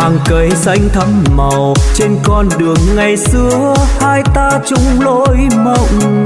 Hàng cây xanh thắm màu trên con đường ngày xưa, hai ta chung lối mộng.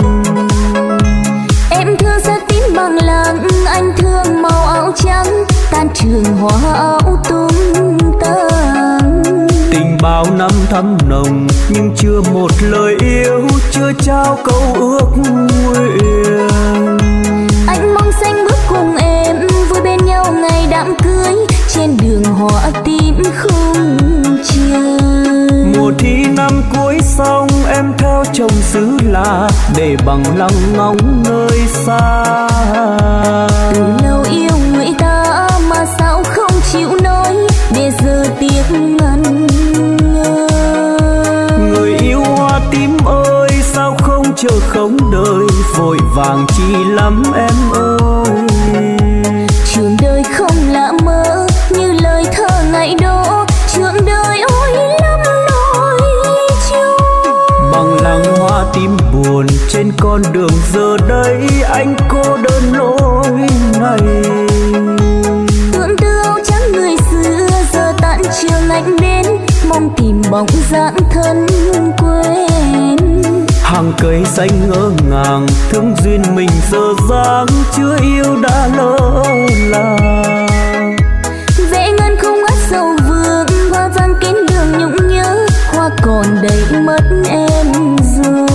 Em thương da tím bằng lăng, anh thương màu áo trắng, tan trường hoa áo tung tăng. Tình bao năm thắm nồng nhưng chưa một lời yêu, chưa trao câu ước nguyện. Anh mong xanh bước cùng em vui bên nhau ngày đám cưới, trên đường hoa tím không trời. Mùa thi năm cuối xong em theo chồng xứ lạ, để bằng lăng ngóng nơi xa. Từ lâu yêu người ta mà sao không chịu nói, để giờ tiếc ngần ngơ. Người yêu hoa tím ơi sao không chờ không đợi, vội vàng chi lắm em ơi. Trường đời không lạ mơ như lời thơ ngày đó, trường đời ôi lắm nỗi chiều. Bằng lăng hoa tím buồn trên con đường giờ đây, anh cô đơn lối này. Tưởng tư áo trắng người xưa giờ tàn trường anh đến, mong tìm bóng dáng thân quen. Hàng cây xanh ngỡ ngàng thương duyên mình giờ dáng, chưa yêu đã lỡ làng. Vẽ ngân không át sầu vương, hoa vang kín đường nhung nhớ, hoa còn đầy mất em rồi.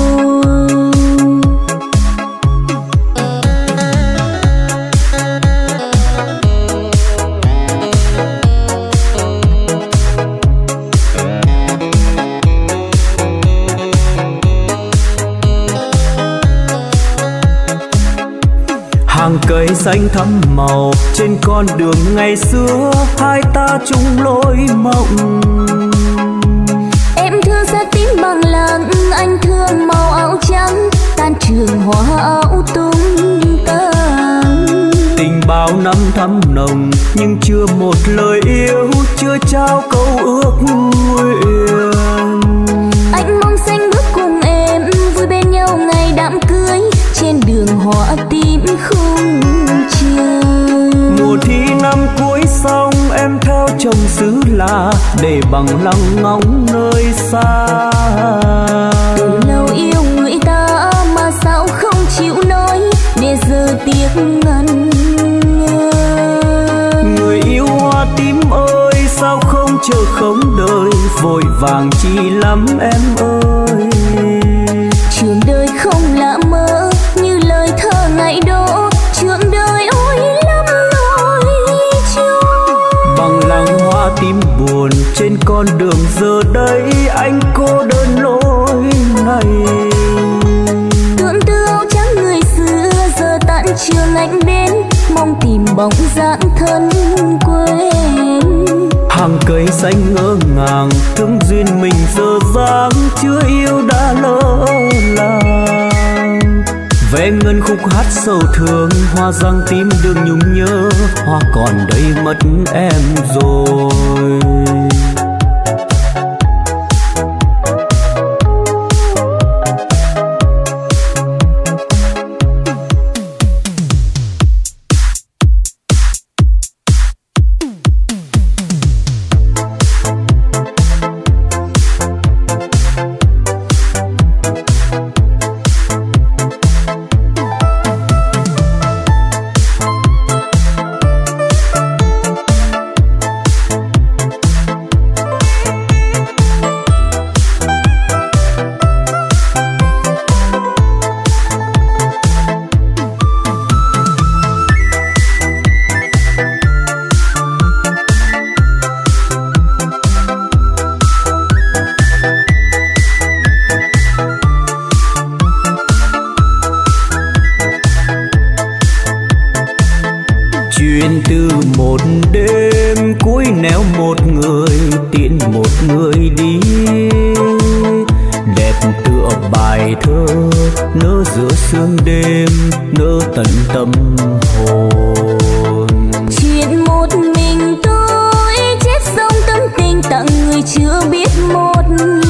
Hàng cây xanh thắm màu trên con đường ngày xưa, hai ta chung lối mộng. Em thương da tím bằng lăng, anh thương màu áo trắng, tan trường hoa áo tung tăng. Tình bao năm thắm nồng nhưng chưa một lời yêu, chưa trao câu ước nguyện. Anh mong xanh bước cùng em vui bên nhau ngày đám cưới, trên đường hoa tím không trời. Mùa thi năm cuối xong em theo chồng xứ lạ, để bằng lăng ngóng nơi xa. Từ lâu yêu người ta mà sao không chịu nói, để giờ tiếc ngần ngơ. Người yêu hoa tím ơi sao không chờ không đợi, vội vàng chi lắm em ơi. Trường đời không lạ mơ như lời thơ ngày đó, trường đời ôi lắm nỗi chiều. Bằng lăng hoa tím buồn trên con đường giờ đây, anh cô đơn lối này. Tưởng tư áo trắng người xưa giờ tàn trường anh đến, mong tìm bóng dáng thân quen. Hàng cây xanh ngỡ ngàng thương duyên mình giờ dáng, chưa yêu đã lỡ làng. Vẽ ngân khúc hát sầu thương, hoa răng tím đường nhung nhớ, hoa còn đây mất em rồi. Chuyện từ một đêm cuối néo một người tiễn một người đi, đẹp tựa bài thơ nỡ giữa sương đêm, nỡ tận tâm hồn. Chuyện một mình tôi chép xong tâm tình tặng người chưa biết một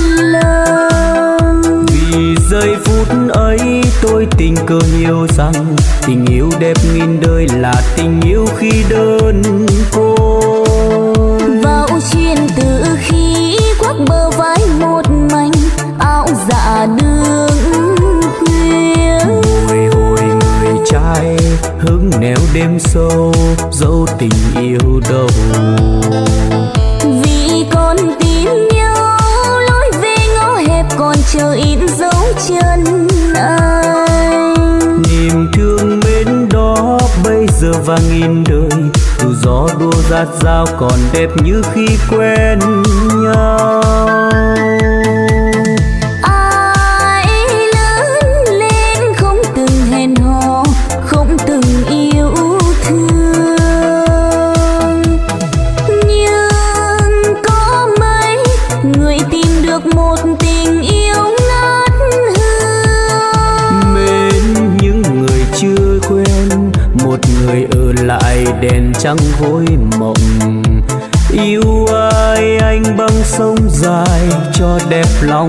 lần. Vì giây phút ấy tôi tình cờ hiểu rằng tình yêu đẹp nghìn đời là tình yêu khi đơn côi. Vào chuyện từ đêm sâu dấu tình yêu đâu. Vì con tin nhau lối về ngõ hẹp còn chờ in dấu chân anh. Niềm thương mến đó bây giờ vang in đời, dù gió đua rát rao còn đẹp như khi quen nhau. Ai lớn lên không từng hẹn hò, không từng yêu thương, nhưng có mấy người tìm được một tình yêu ngát hương. Mến những người chưa quen, một người ở lại đèn trăng vội mộng. Yêu ai anh băng sông dài cho đẹp lòng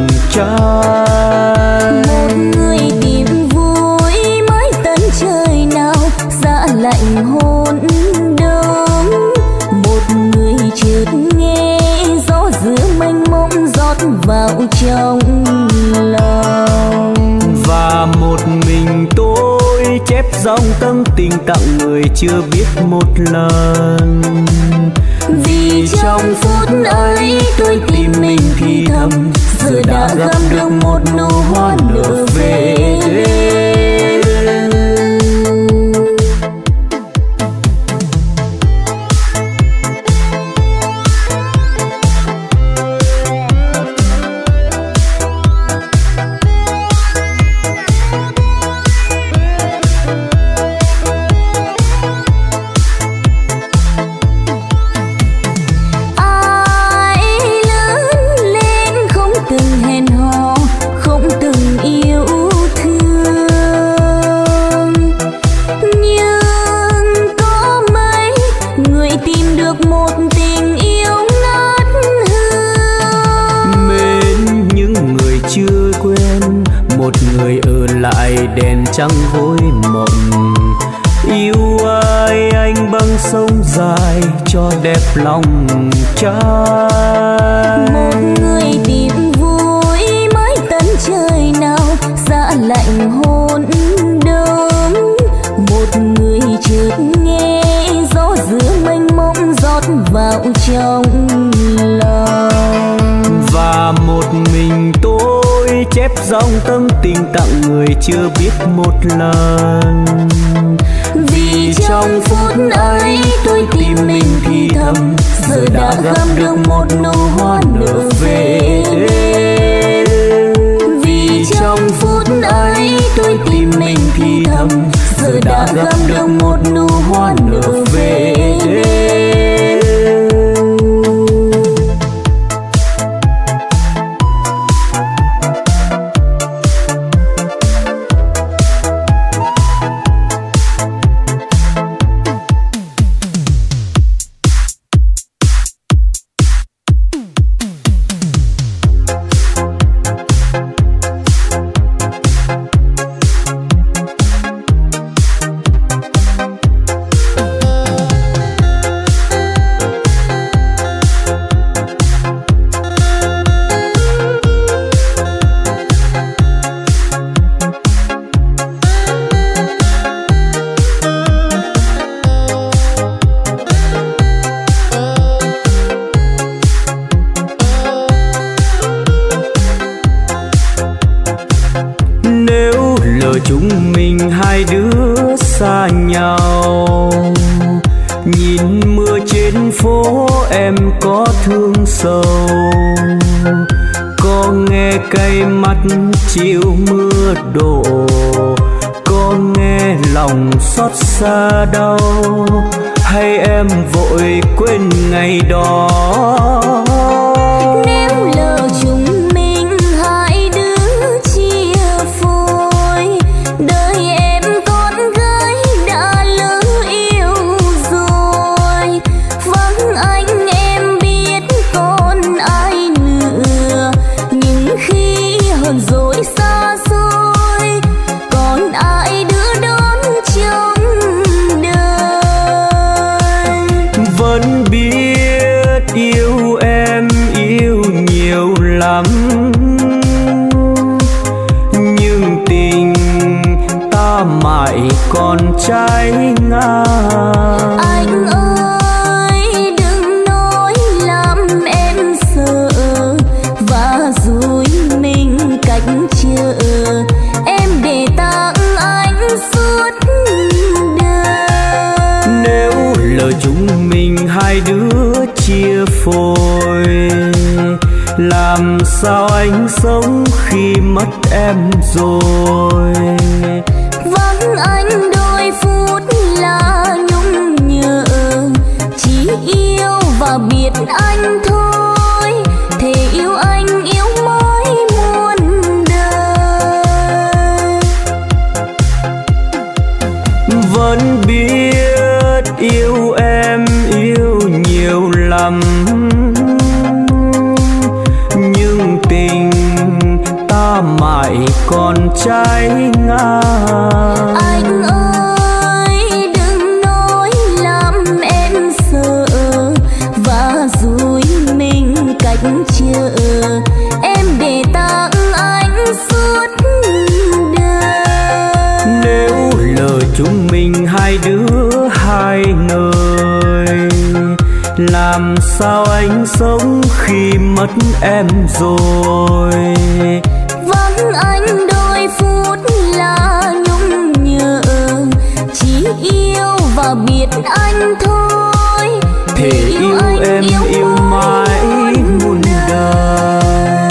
trai. Một người tìm vui mãi tận trời nào giá lạnh hôn đông. Một người chợt nghe gió giữa mênh mông rót vào trong lòng. Và một mình tôi chép dòng tâm tình tặng người chưa biết một lần. Vì trong phút ấy tôi tìm mình thì thầm, giờ đã gặp được một nụ hoa nở về đêm. Đèn trăng vội mộng. Yêu ai anh băng sông dài cho đẹp lòng trai. Một người tìm vui mãi tận trời nào giá lạnh hôn đông. Một người chợt nghe gió giữa mênh mông rót vào trong lòng. Và một mình tôi chép dòng tâm tình tặng người chưa biết một lần. Vì trong phút ấy tôi tìm mình thì thầm, giờ đã gặp được một nụ hoa nở về đêm. Vì trong phút ấy tôi tìm mình thì thầm, giờ đã gặp được một nụ hoa nở về đêm. chúng mình hai đứa xa nhau. Nhìn mưa trên phố em có thương sầu, có nghe cay mắt chiều mưa đổ, có nghe lòng xót xa đau, hay em vội quên ngày đó. Nếu lỡ chúng mình hai đứa chia phôi, đời em con gái đã lỡ yêu rồi. Vắng anh em biết còn ai nữa, nhưng khi hờn dỗi xa xôi, còn ai đứa đón trong đời. Vẫn biết chúng mình hai đứa chia phôi. Làm sao anh sống khi mất em rồi? Vắng anh đôi phút là nhung nhớ, chỉ yêu và biết anh thôi. Thề yêu anh yêu mãi muôn đời. Vẫn biết yêu em yêu nhiều lắm, nhưng tình ta mãi còn trái ngang. Anh ơi đừng nói làm em sợ, và dối mình cách chờ. Em để tặng anh suốt đời. Nếu lỡ chúng mình hai đứa hai nơi, làm sao anh sống khi mất em rồi? Vắng anh đôi phút là nhung nhớ, chỉ yêu và biết anh thôi. Thề yêu em yêu mãi muôn đời.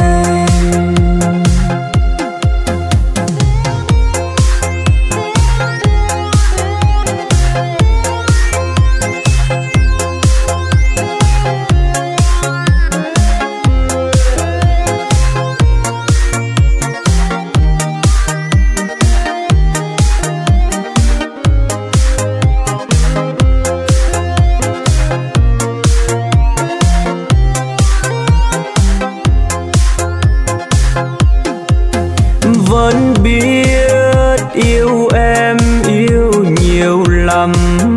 Vẫn biết yêu em yêu nhiều lắm,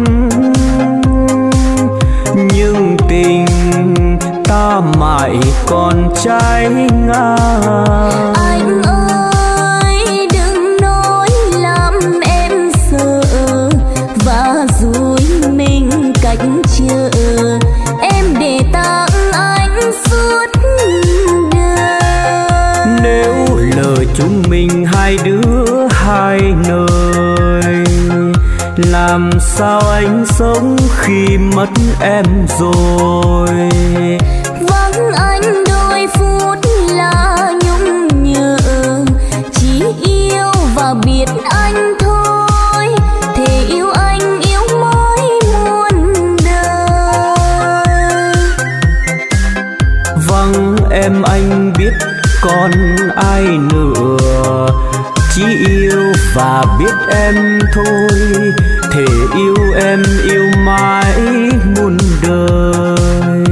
nhưng tình ta mãi còn trái ngang. Anh ơi đừng nói làm em sợ, và dối mình cách chờ. Em để tặng anh suốt đời. Nếu lỡ chúng mình hai đứa hai nơi, làm sao anh sống khi mất em rồi? Vắng anh đôi phút là nhung nhớ, chỉ yêu và biết anh thôi. Thề yêu anh yêu mãi muôn đời. Vắng em anh biết còn ai nữa, chỉ yêu và biết em thôi. Thề yêu em yêu mãi muôn đời.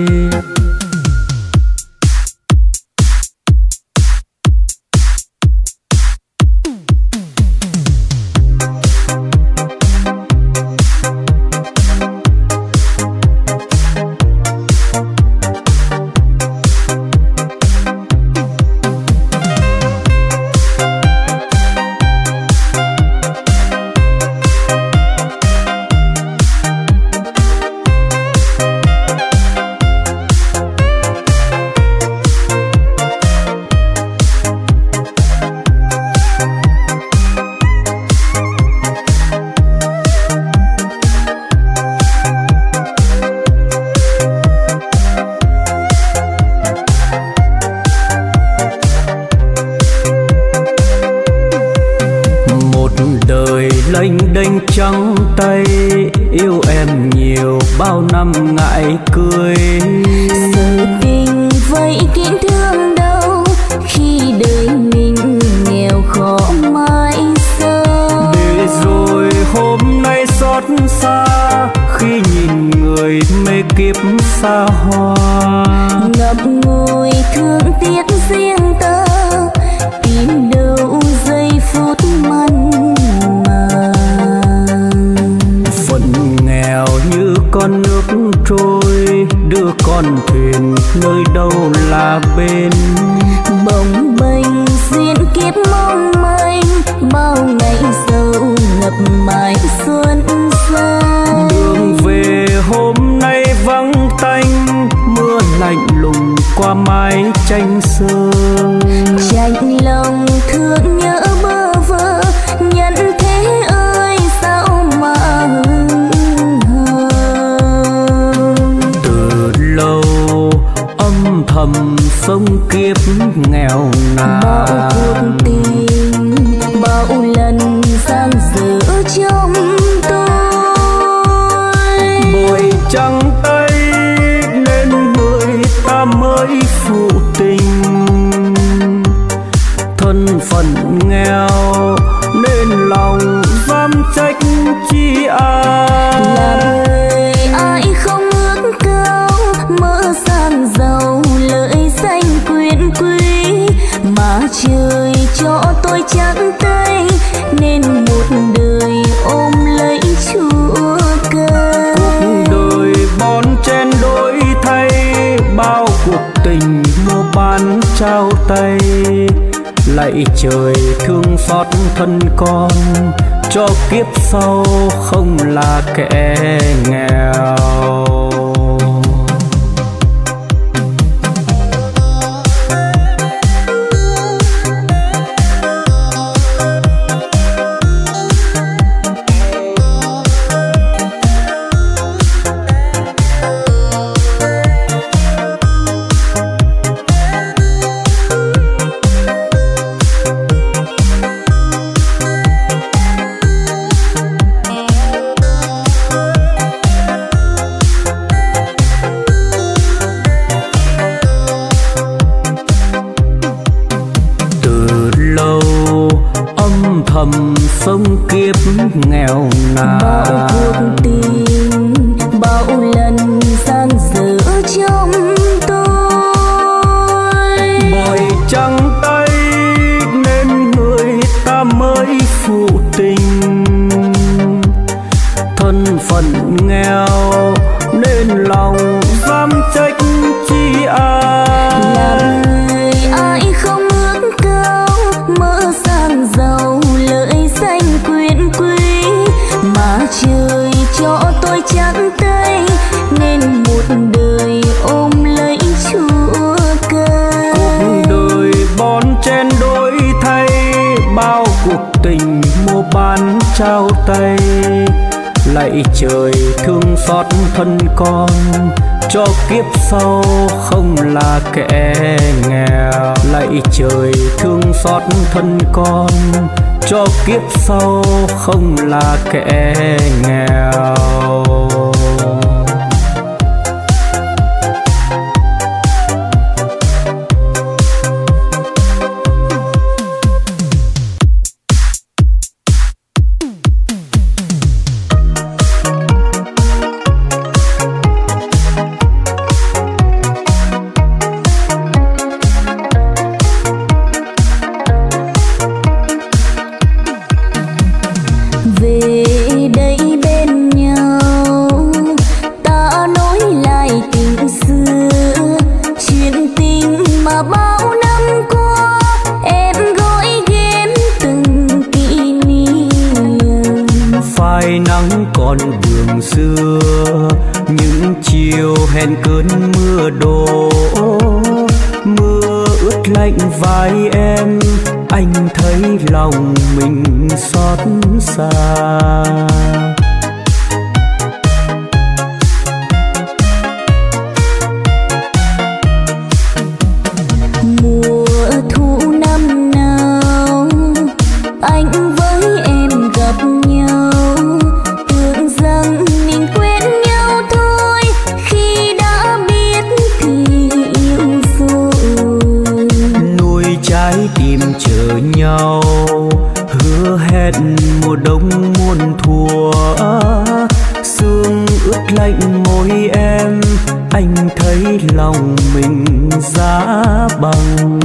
lênh đênh trắng tay, yêu em nhiều bao năm ngại cười. Giờ tình vậy kín thương đâu, khi đời mình nghèo khó mãi sao. Để rồi hôm nay xót xa, khi nhìn người mê kiếp xa hoa. Ngập ngùi thương tiếc riêng ta, tìm đâu giây phút mặn mà. Phận nghèo như con nước trôi, đưa con thuyền nơi đâu là bên. Bồng bềnh duyên kiếp mong manh, bao ngày sâu ngập mãi xuân xa. Đường về hôm nay vắng tanh, mưa lạnh lùng qua mái tranh sơn. Chạnh lòng thương nhớ bơ vơ, nhân thế ơi sao mà hững hờ. kiếp nghèo nàn. Bao cuộc tình bao lần giang dở trong tôi, bội trắng tay nên người ta mới phụ tình. Thân phận nghèo nên lòng dám trách chi ai. là người ai không ước cao mơ sang giàu lợi danh quyền quý, mà trời cho tôi trắng tay nên một đời ôm lấy chúa ca. Cuộc đời bon chen đổi thay, bao cuộc tình mua bán trao tay. Lạy trời thương xót thân con, cho kiếp sau không là kẻ nghèo. Sống kiếp nghèo nàn. Bao cuộc tình bao lần giang dở trong tôi, bội trắng tay nên người ta mới phụ tình. Thân phận nghèo nên lòng dám trách chi ai. là người ai không ước cao mơ sang giàu lợi danh quyền quý, mà trời cho tôi trắng tay nên một đời ôm lấy chúa ca. Cuộc đời bon chen đổi thay, bao cuộc tình mua bán trao tay. Lạy trời thương xót thân con, cho kiếp sau không là kẻ nghèo. Lạy trời thương xót thân con, cho kiếp sau không là kẻ nghèo. Về đây bên nhau ta nói lại tình xưa, chuyện tình mà bao năm qua em gói ghém từng kỷ niệm. Phai nắng còn đường xưa, những chiều hẹn cơn mưa đổ. Mưa ướt lạnh vai em, anh thấy lòng mình xót xa. Mùa thu năm nào anh với em gặp nhau, tưởng rằng mình quen nhau thôi, khi đã biết thì yêu rồi. Nuôi trái tim chờ nhau, hứa hẹn mùa đông muôn thuở. Sương ướt lạnh môi em, anh thấy lòng mình giá băng.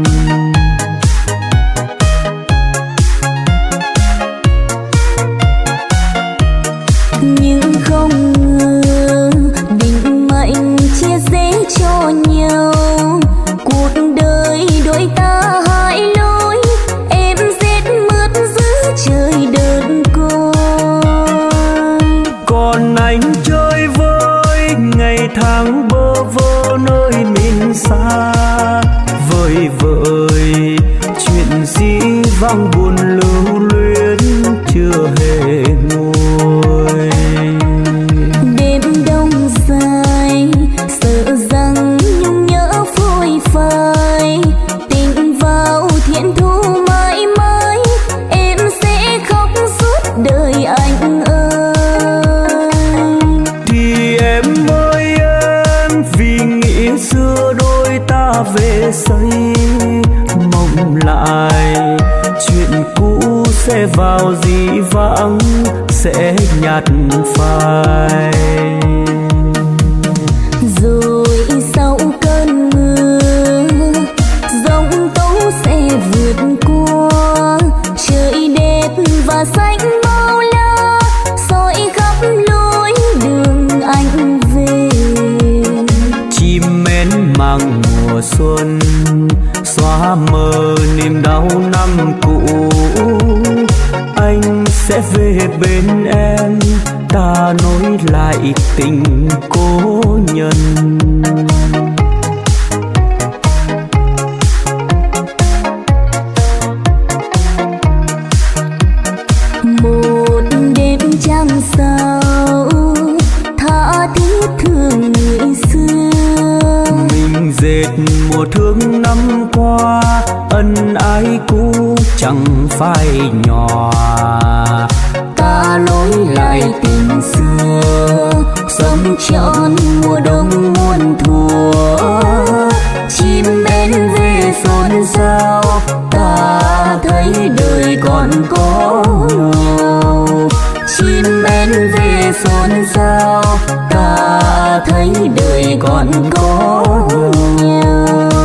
Nhưng không ngờ định mệnh chia rẽ cho nhau, cuộc đời đôi ta hai lối, em rét mướt giữa trời đơn côi. Còn anh chơi với ngày tháng bơ vơ nơi miền xa. Vời vợi chuyện dĩ vang buồn lưu luyến chưa hề nguôi. Đêm đông dài sợ rằng nhung nhớ phôi phai, em ơi em, vì nghĩa xưa đôi ta về xây mộng lại, chuyện cũ sẽ vào dĩ vãng, sẽ nhạt phai. Rồi sau cơn mưa giông tố sẽ vượt qua, trời đẹp và xanh bao la soi khắp lối đường anh về. Chim én mang mùa xuân xóa mờ niềm đau năm cũ, anh sẽ về bên em, ta nối lại tình cố nhân. Một đêm trăng sao tha thiết thương người xưa, mình dệt mùa thương năm qua, ân ái cũ chẳng phai nhòa. ta nối lại tình xưa, sống trọn mùa đông muôn thuở. Chim én về xôn xao, ta thấy đời còn có nhau. Chim én về xôn xao, ta thấy đời còn có nhau.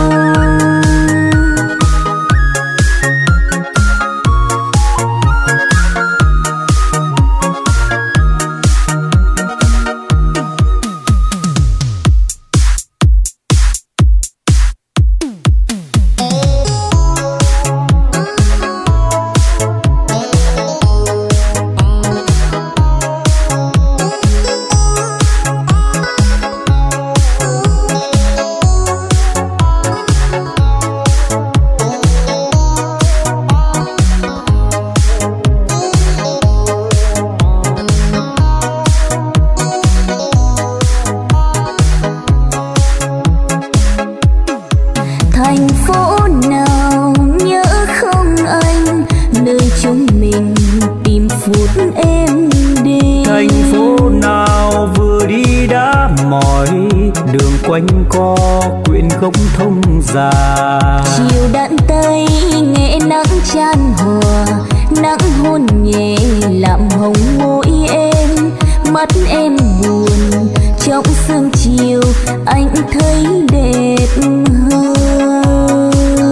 quanh co quyện gốc thông già. Chiều đạn tây nghe nắng chan hòa, nắng hôn nhẹ làm hồng môi em, mắt em buồn trong sương chiều anh thấy đẹp hơn.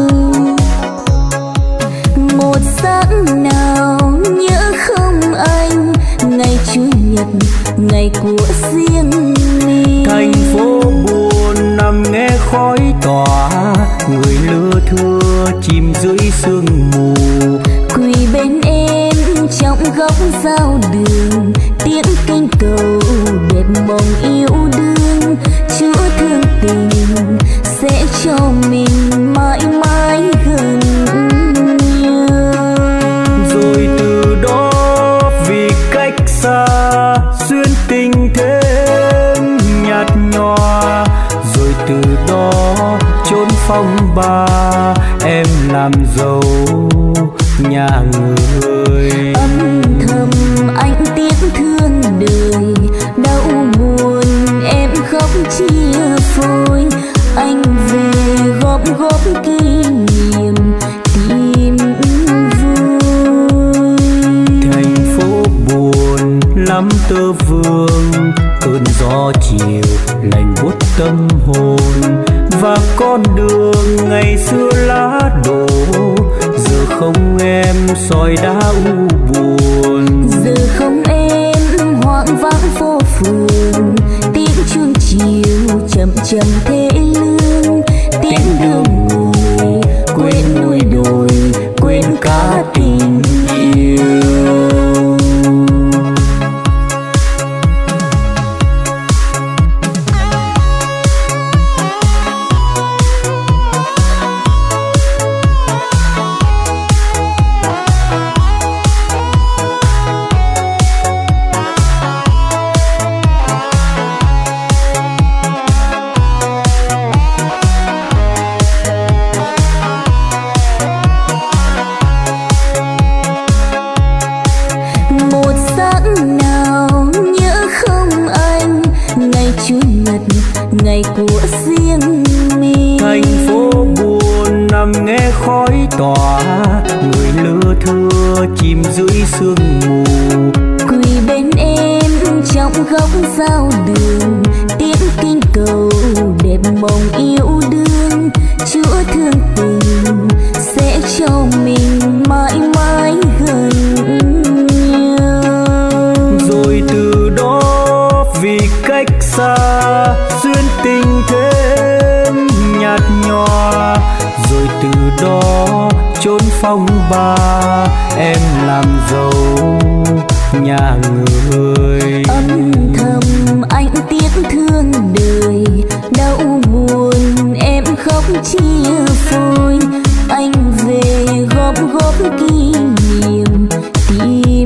Một sáng nào nhớ không anh, ngày chủ nhật ngày của riêng mình. Thành phố buồn nằm nghe khói tỏa, người lưa thưa chìm dưới sương mù. Quỳ bên em trong góc giao đường, tiếng kinh cầu đẹp mong yêu đương. Chúa thương tình sẽ cho mình mãi mãi gần nhau. Rồi từ đó vì cách xa duyên tình thêm nhạt nhòa. Rồi từ đó chốn phong ba em làm dâu nhà người. Âm thầm anh tiếc thương đời, đau buồn em khóc chia phôi. Anh về góp góp kỷ niệm tìm vui. Thành phố buồn lắm tơ vương, cơn gió chiều lạnh buốt tâm hồn. Và con đường ngày xưa lá đổ, giờ không em soi đá u buồn. Giờ không em hoang vắng phố phường, tiếng chuông chiều chậm chậm thế lương. Tiếng đường người quên núi đồi, quên cả tình yêu. ngày của riêng mình. Thành phố buồn nằm nghe khói tỏa, người lưa thưa chìm dưới sương mù. Quỳ bên em trong góc giao đường, tiếng kinh cầu đẹp mộng yêu đương. Chúa thương tình sẽ cho mình mãi mãi gần nhau. Rồi từ đó vì cách xa duyên tình thêm nhạt nhòa. Rồi từ đó chốn phong ba em làm dâu nhà người. Âm thầm anh tiếc thương đời, đau buồn em khóc chia phôi. Anh về góp góp kỷ niệm tìm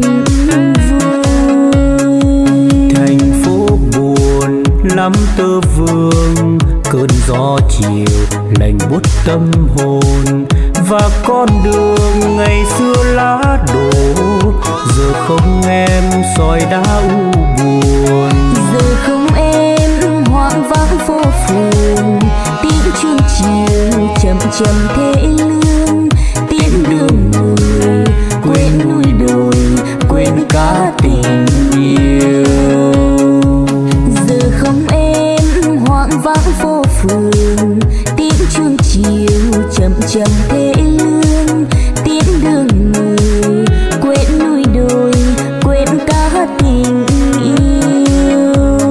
vui. Thành phố buồn lắm tơ vương, cơn gió chiều lạnh buốt tâm hồn. Và con đường ngày xưa lá đổ, giờ không em soi đá u buồn. Giờ không em hoang vắng phố phường, tiếng chuông chiều chậm chậm thế lương. Tiếng đường người quên núi đồi, quên cả tình yêu. Giờ không em hoang vắng phố phường, tiếng chuông chiều chậm chậm thế lương. Tiếng đường người quên núi đồi, quên cả tình yêu.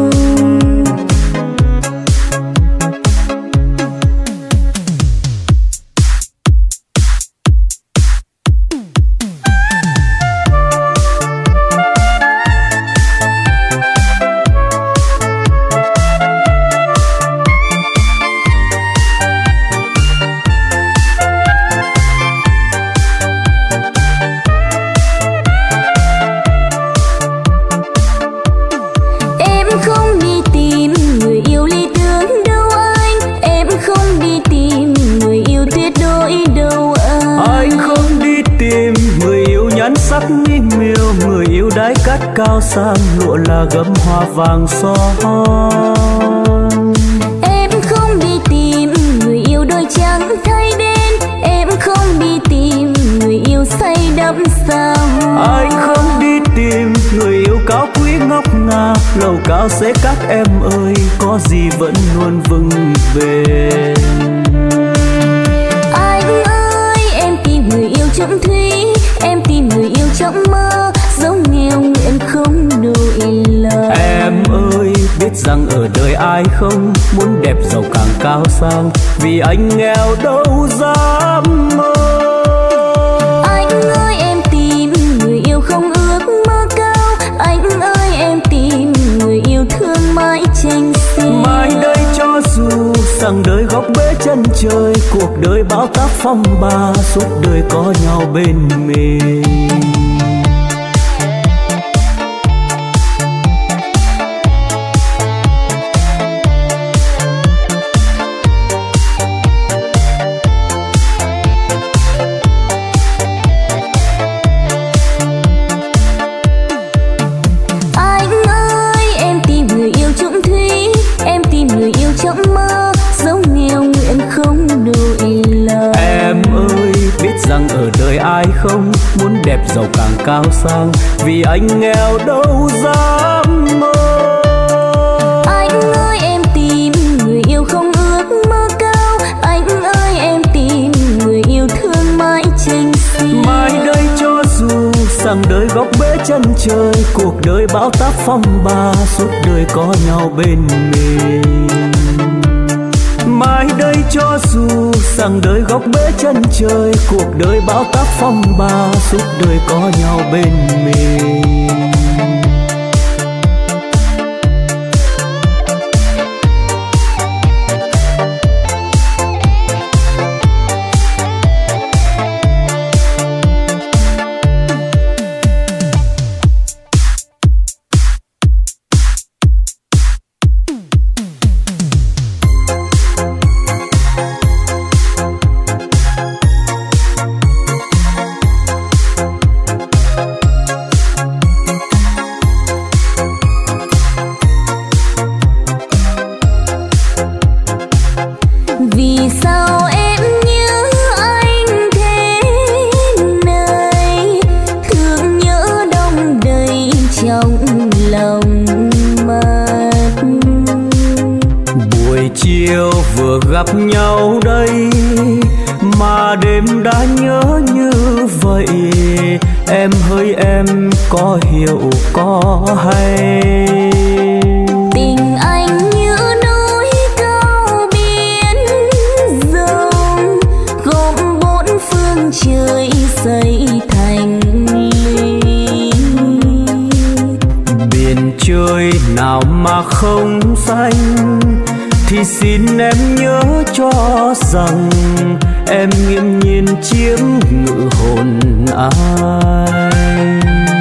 Cao sang lụa là gấm hoa vàng son. Em không đi tìm người yêu đôi trắng thay đen, em không đi tìm người yêu say đắm sao. Anh không đi tìm người yêu cao quý ngọc ngà, lầu cao sẽ các em ơi, có gì vẫn luôn vững bền. Anh ơi em tìm người yêu trong thủy, em tìm người yêu trong mơ, giống nghèo nguyện không đổi lời. Em ơi biết rằng ở đời ai không muốn đẹp giàu càng cao sang, vì anh nghèo đâu dám mơ. Anh ơi em tìm người yêu không ước mơ cao, anh ơi em tìm người yêu thương mãi tranh xin. Mai đây cho dù rằng đời góc bể chân trời, cuộc đời bão táp phong ba, suốt đời có nhau bên mình. Ở đời ai không muốn đẹp giàu càng cao sang, vì anh nghèo đâu dám mơ. Anh ơi em tìm người yêu không ước mơ cao, anh ơi em tìm người yêu thương mãi tranh xin. Mai đây cho dù rằng đời góc bể chân trời, cuộc đời bão táp phong ba, suốt đời có nhau bên mình. Mai đây cho dù rằng đời góc bể chân trời, cuộc đời bão táp phong ba, suốt đời có nhau bên mình. gặp nhau đây mà đêm đã nhớ như vậy. Em hỡi em có hiểu có hay? Tình anh như núi cao biển rộng, gồm bốn phương trời xây thành ly. Biển trời nào mà không xanh, thì xin em nhớ cho rằng em nghiễm nhiên chiếm ngự hồn anh.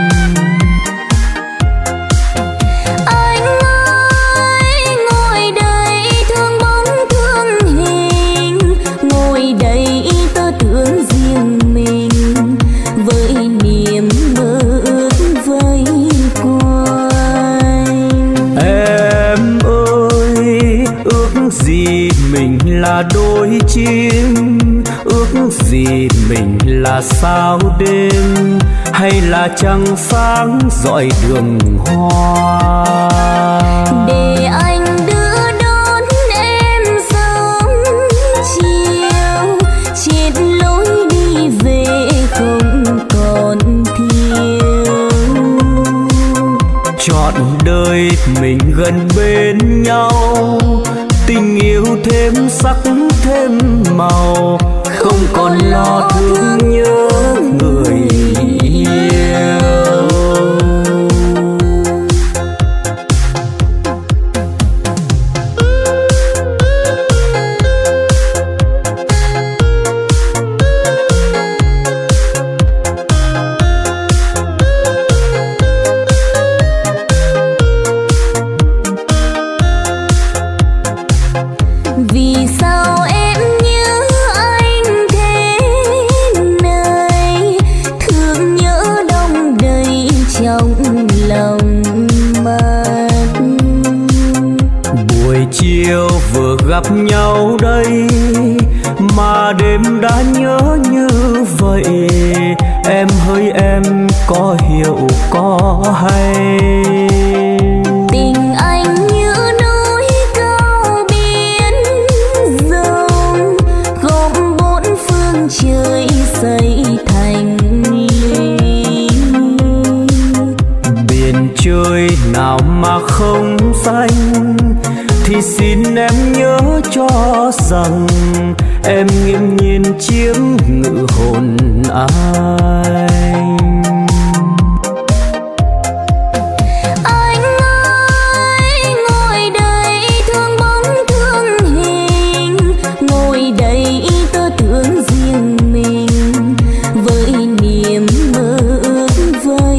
Anh ơi, ngồi đây thương bóng thương hình, ngồi đây tớ tưởng riêng mình với niềm mơ ước vây quanh. Em ơi, ước gì mình là đôi chim, ước gì mình là sao đêm, hay là trăng sáng dọi đường hoa. Để anh đưa đón em sớm chiều, chết lối đi về không còn thiếu. Trọn đời mình gần bên nhau, tình yêu thêm sắc thêm màu, không còn lo thương nhớ người yêu. Vì sao em nhớ anh thế này, thương nhớ đông đầy trong lòng mắt. Buổi chiều vừa gặp nhau đây mà đêm đã nhớ như vậy. Em hỡi em có hiểu có hay? Tình anh như núi cao biển rộng, gồm bốn phương trời xây thành ly. Biển trời nào mà không xanh, thì xin em nhớ cho rằng em nghiễm nhiên chiếm ngự hồn anh. Anh ơi, ngồi đây thương bóng thương hình, ngồi đây tớ tưởng riêng mình với niềm mơ ước vây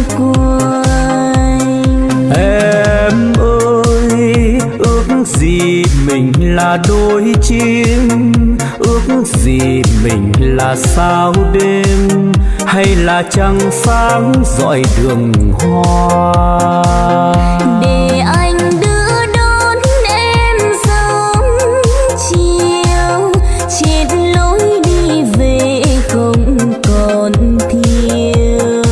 quanh. Em ơi, ước gì mình là đôi chim, ước gì mình là sao đêm, hay là trăng sáng dọi đường hoa. Để anh đưa đón em sớm chiều, chết lối đi về không còn thiếu.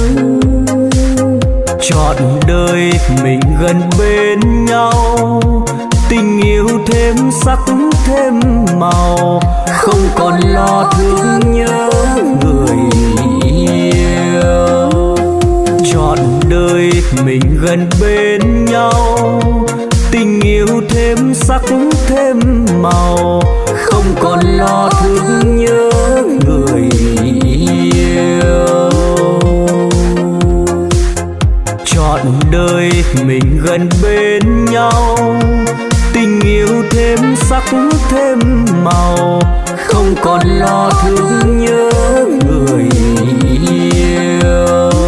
Trọn đời mình gần bên nhau, tình yêu thêm sắc thêm màu, không còn lo thương nhớ người yêu. Trọn đời mình gần bên nhau, tình yêu thêm sắc thêm màu, không còn lo thương nhớ người yêu. Trọn đời mình gần bên nhau, tình yêu thêm sắc thêm màu, không còn lo thương nhớ người yêu.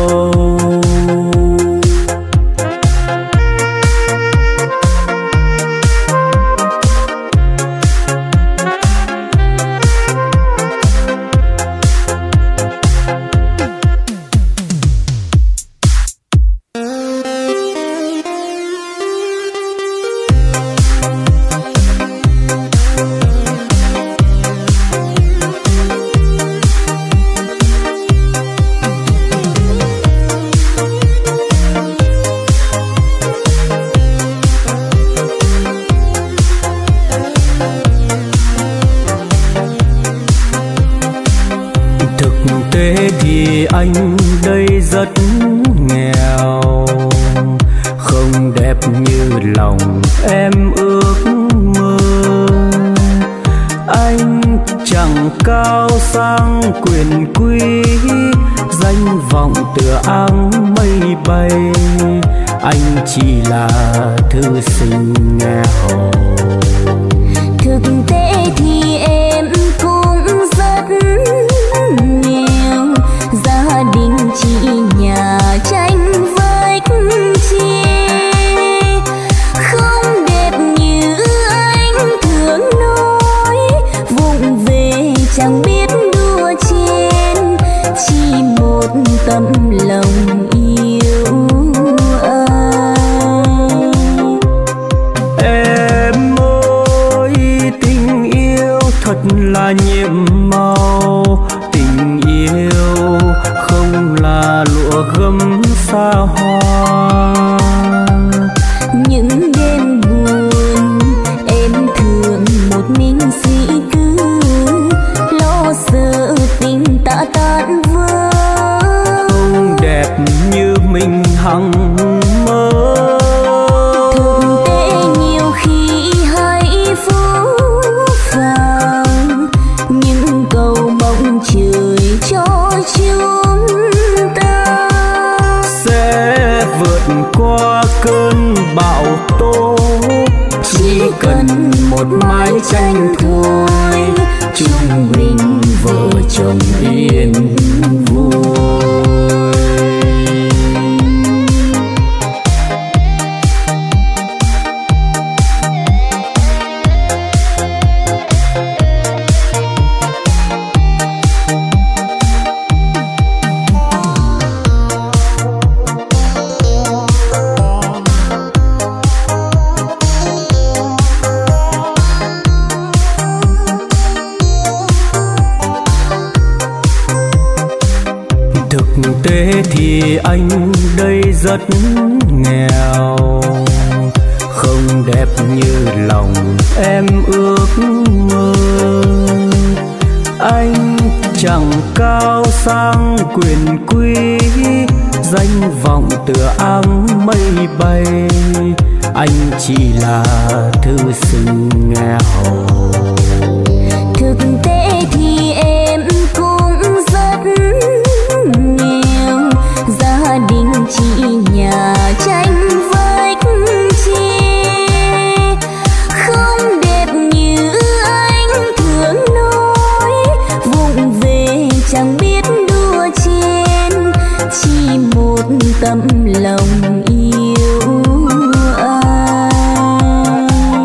anh đây rất nghèo, không đẹp như lòng em ước mơ. Anh chẳng cao sang quyền quý, danh vọng tựa áng mây bay. Anh chỉ là thư sinh nghèo. Thực tế thì em cũng rất nghèo, gia đình chỉ nhà tranh vách chia, không đẹp như anh thường nói. Vụng về chẳng biết đua chen, chỉ một tấm lòng yêu ai. Em ơi, tình yêu thật là nhiệm màu, tình yêu không là lụa gấm xa hoa. Những đêm buồn em thường một mình suy cứ, lo sợ tình ta tan vỡ. Không đẹp như mình hằng mơ. Thực tế nhiều khi hãy phũ phàng, những câu mong trời cho chúng ta Sẽ vượt qua cơn bão tố, chỉ cần một mái tranh thôi, chúng mình vợ chồng yên vui. Tế thì anh đây rất nghèo, không đẹp như lòng em ước mơ. Anh chẳng cao sang quyền quý, danh vọng tựa áng mây bay. Anh chỉ là thư sinh nghèo. Thực tế thì em cũng rất nghèo, gia đình chỉ nhà tranh vách chia, không đẹp như anh thường nói. Vụng về chẳng biết đua chen, chỉ một tấm lòng yêu ai.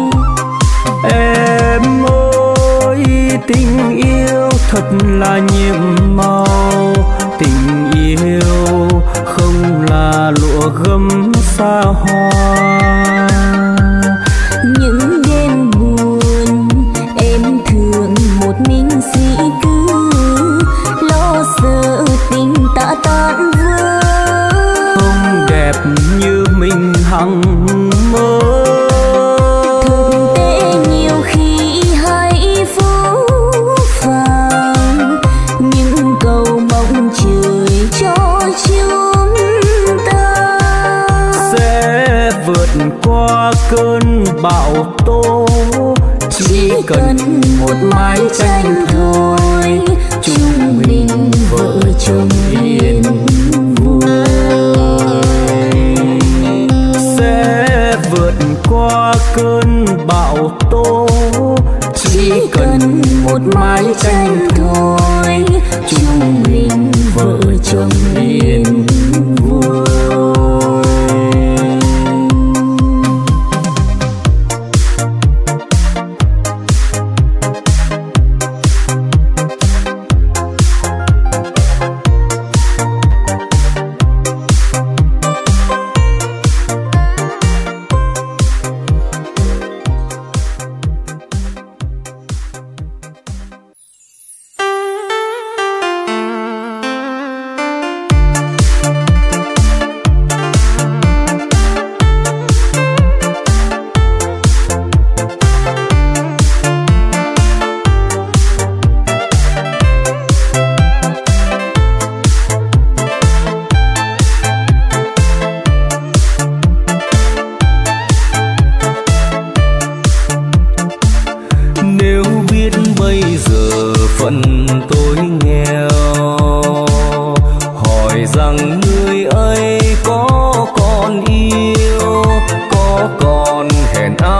Em ơi, tình yêu thật là nhiệm màu, tình yêu không là lụa gấm xa hoa. Những đêm buồn em thường một mình suy cứ, lo sợ tình ta tan vỡ. Không đẹp như mình hằng mơ. Thực tế nhiều khi hãy phũ phàng, những câu mong trời cho chúng ta Sẽ vượt qua cơn bão tố, chỉ cần một mái tranh thôi, chúng mình vợ chồng yên vui. Sẽ vượt qua cơn bão tố, chỉ cần một mái tranh thôi, chúng mình vợ chồng yên vui.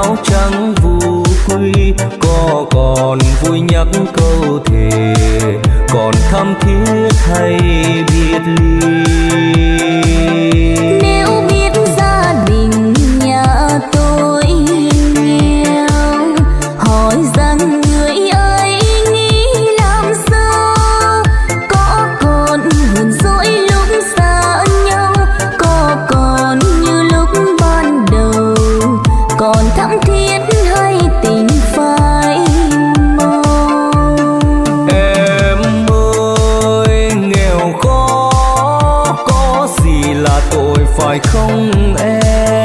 áo trắng vu quy, có còn vui nhắc câu thề, còn thắm thiết hay biệt ly. Nếu biết gia đình nhà tôi nghèo, hỏi rằng người ấy nghĩ làm sao, có còn buồn dỗi lúc xa nhau, có còn như lúc ban đầu, còn thắm thiết hay tình phai màu. Em ơi nghèo có gì là tội phải không em?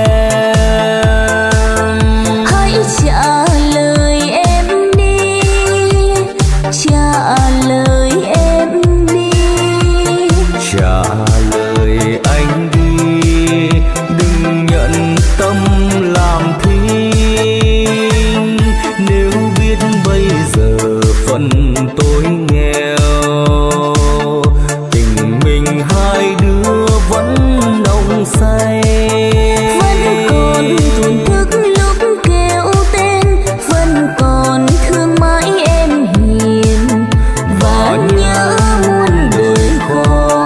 Hãy trả lời em đi, trả lời em đi, Trả lời anh đi, đừng nhận tâm làm thinh. Nếu biết bây giờ phần tôi nghèo, tình mình hai đứa vẫn nồng say. vẫn còn thổn thức lúc kêu tên, vẫn còn thương mãi em hiền, và nhớ muôn đời khó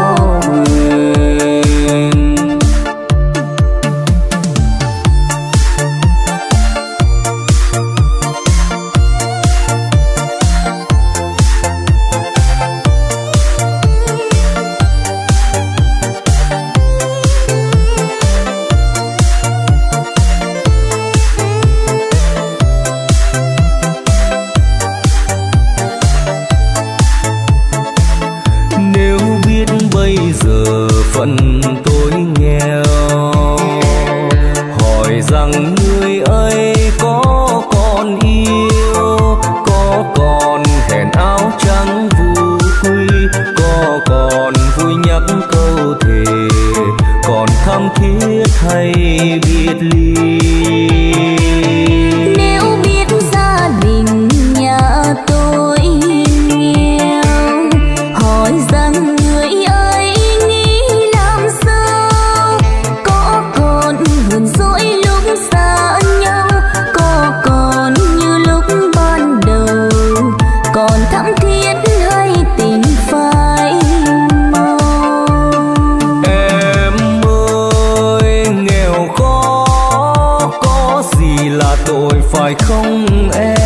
quên. Nếu biết bây giờ phận tôi nghèo, hỏi rằng người ấy có còn yêu, có còn hẹn áo trắng vu quy, có còn vui nhắc câu thề, còn thắm thiết hay biệt ly. Nếu biết gia đình nhà tôi nghèo, hỏi rằng người ấy nghĩ làm sao, có còn buồn dỗi lúc xa nhau, có còn như lúc ban đầu, còn thắm thiết hay tình phai màu. Em ơi nghèo có gì là tội phải không em?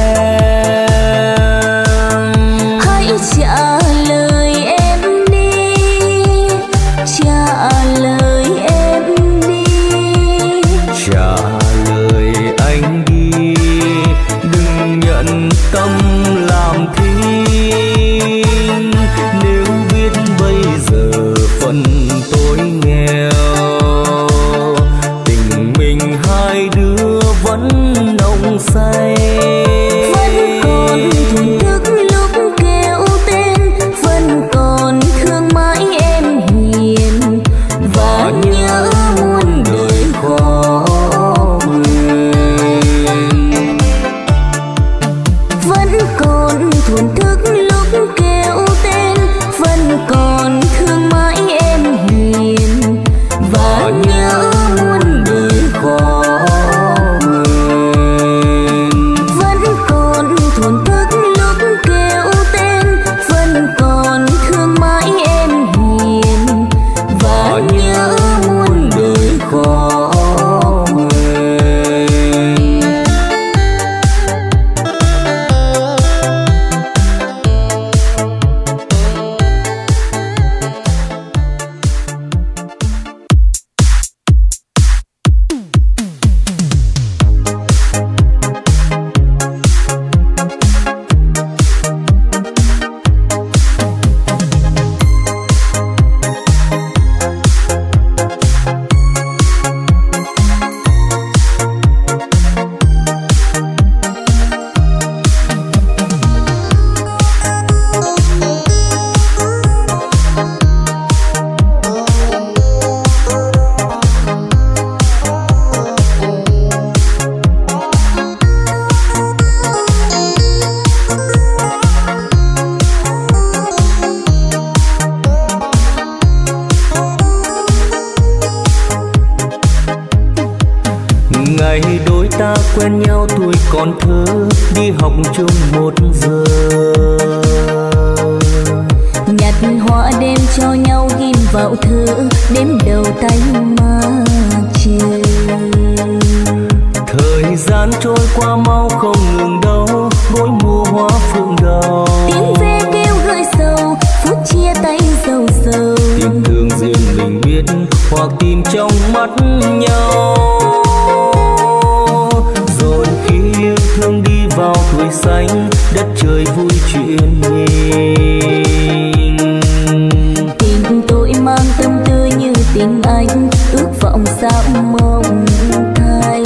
Hãy trả lời em đi, trả lời em đi, Trả lời anh đi, đừng nhận tâm làm thinh. Nếu biết bây giờ phần tôi nghèo, tình mình hai đứa vẫn nồng say. vẫn còn thổn thức lúc kêu tên, vẫn còn thương mãi em hiền, và nhớ muôn đời khó quên. Vẫn còn thổn thức lúc kêu tên, vẫn còn thương mãi em hiền, và nhớ muôn đời khó quên. Vẫn quen nhau tuổi còn thơ, đi học chung một giờ. Nhặt hoa đêm cho nhau ghim vào thơ, đếm đầu tay mà chờ. Thời gian trôi qua mau không ngừng đâu, mỗi mùa hoa phượng đào. Tiếng ve kêu gợi sầu, phút chia tay sầu sầu. Tình thương riêng mình biết, hoặc tìm trong mắt nhau. Rồi khi yêu thương đi vào tuổi xanh, đất trời vui chuyện mình. Tình tôi mang tâm tư như tình anh, ước vọng sao mong thay.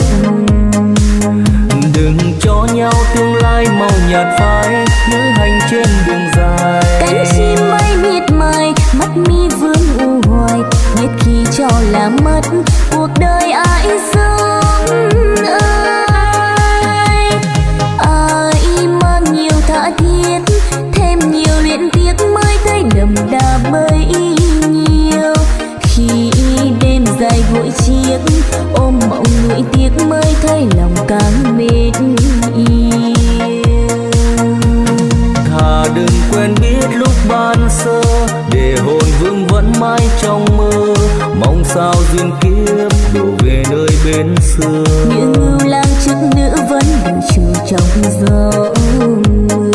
Đừng cho nhau tương lai màu nhạt phai, lữ hành trên đường dài. Cánh chim bay miệt mài, mắt mi vương u hoài, biết khi cho là mất cuộc đời ai sống ai. Ai mang nhiều tha thiết, thêm nhiều luyện tiếc mới thấy đậm đà bấy nhiêu. Khi đêm dài gội chiếc, ôm mộng nuối tiếc mới thấy lòng càng mến yêu. Thà đừng quen biết lúc ban sơ, để hồn vương vẫn mãi trong mơ. Mong sao duyên kiếp đổ về nơi bên xưa. Những ưu lang chức nữ vẫn đang chờ trong gió mưa.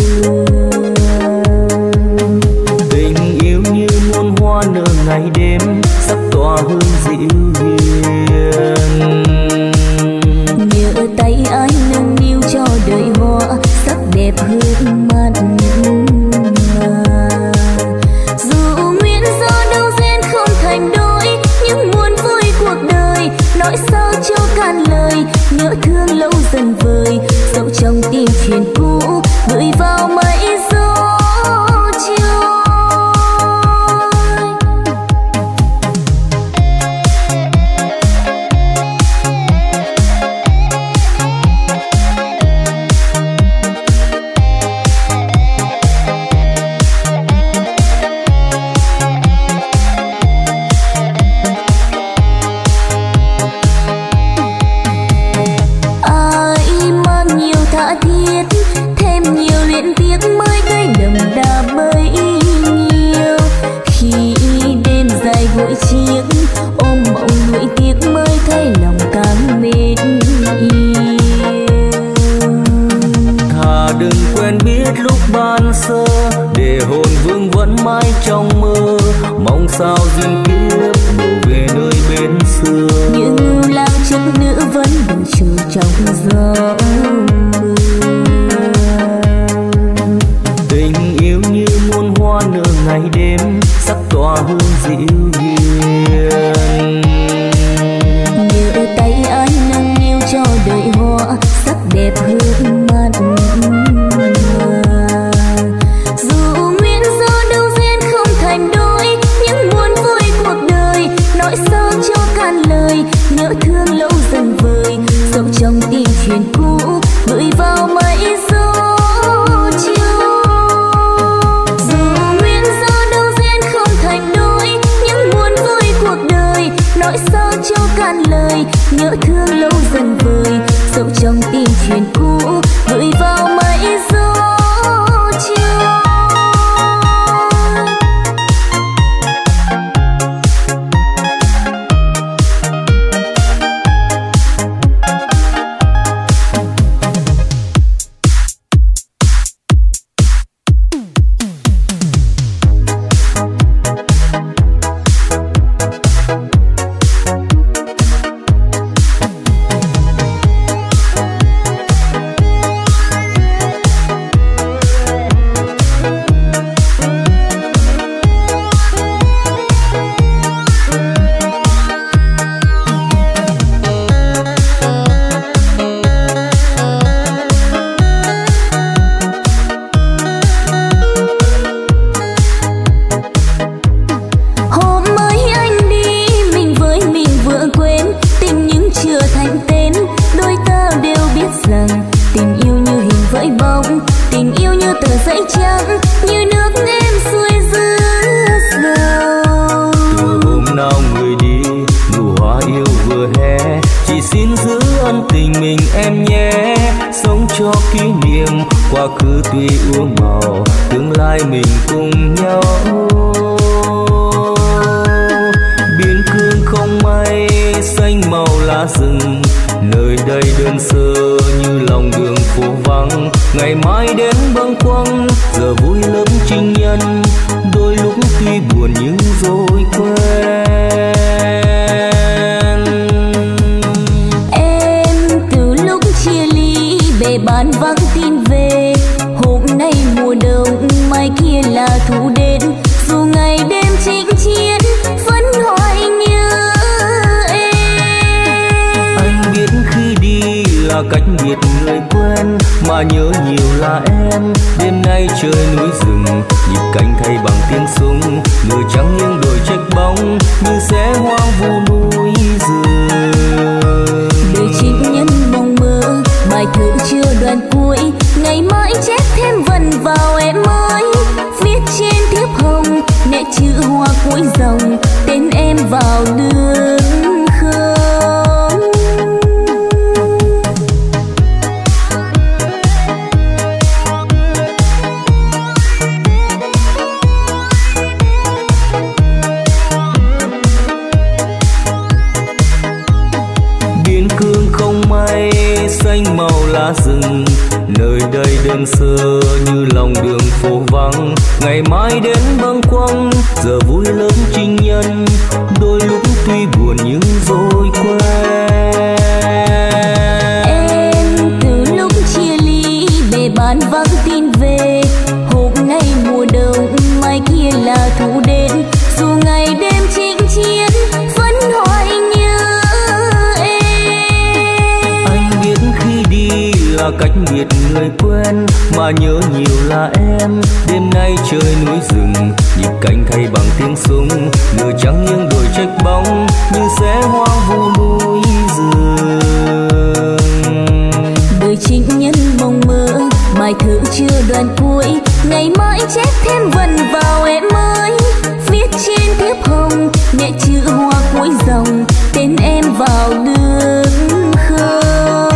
Tình yêu như muôn hoa nở ngày đêm, sắc tỏa hương dịu hiền. Nhớ tay anh nâng niu cho đời hoa, sắc đẹp hương mắt mà. Dù nguyên do đâu rên không thành đôi, những buồn vui cuộc đời nỗi sao cho cạn lời. Nhớ thương lâu dần vơi, dẫu trong tim chuyện cũ gửi vào mây gió trôi. để hồn vương vẫn mãi trong mơ, mong sao duyên kiếp đổ về nơi bên xưa. Những lang chức nữ vẫn đợi chờ trong gió mưa. Tình yêu như muôn hoa nở ngày đêm, sắc tỏa hương dịu hiền. Nhớ tay anh nâng niu cho đời hoa, sắc đẹp hương mắt. Dù nguyên do đâu duyên không thành đôi, những buồn vui cuộc đời nỗi sâu cho cạn lời. Nhớ thương lâu dần vơi, dẫu trong tim chuyện cũ gửi vào mây gió chiều. Dù nguyên do đâu duyên không thành đôi, những buồn vui cuộc đời nỗi sâu cho cạn lời. Nhớ thương lâu dần vơi, dẫu trong tim chuyện cũ gửi vào mây gió chiều. cho kỷ niệm quá khứ tuy úa màu, tương lai mình cùng nhau. Biên cương không mây xanh màu lá rừng, nơi đây đơn sơ như lòng đường phố vắng. Ngày mai đến bâng khuâng, giờ vui lớp trinh nhân, đôi lúc tuy buồn nhưng rồi quen. Em từ lúc chia ly bề bán vắng tin về, hôm nay mùa đông mai kia là thu đến. Dù ngày đêm chinh chiến vẫn hoài nhớ em. Anh biết khi đi là cách biệt người quen, mà nhớ nhiều là em. Đêm nay trời núi rừng, nhịp cánh thay bằng tiếng súng, nửa trắng nghiêng đồi trách bóng như sẽ hoang vu núi rừng. Đời trinh nhân mong mơ, bài thơ chưa đoạn cuối, ngày mai chép thêm vần vào em ơi. Viết trên thiếp hồng nét chữ hoa cuối dòng, tên em vào lương không. Biên cương không mây xanh màu lá rừng, nơi đây đơn sơ như lòng đường phố vắng. Ngày mai đến bâng khuâng, giờ vui lớn trinh nhân, đôi lúc tuy buồn nhưng rồi quen. Em từ lúc chia ly bề bán vắng tin về, hôm nay mùa đông mai kia là thu đến. Dù ngày đêm chinh chiến vẫn hoài nhớ em. Anh biết khi đi là cách biệt người quen, mà nhớ nhiều là em. Đêm nay trời núi rừng, nhịp cánh thay bằng tiếng súng, nửa trắng nghiêng đồi trách bóng như sẽ hoang vu núi rừng. Đời trinh nhân mong mơ, bài thơ chưa đoạn cuối, ngày mai chép thêm vần vào em ơi. Viết trên thiếp hồng nét chữ hoa cuối dòng, tên em vào lương không.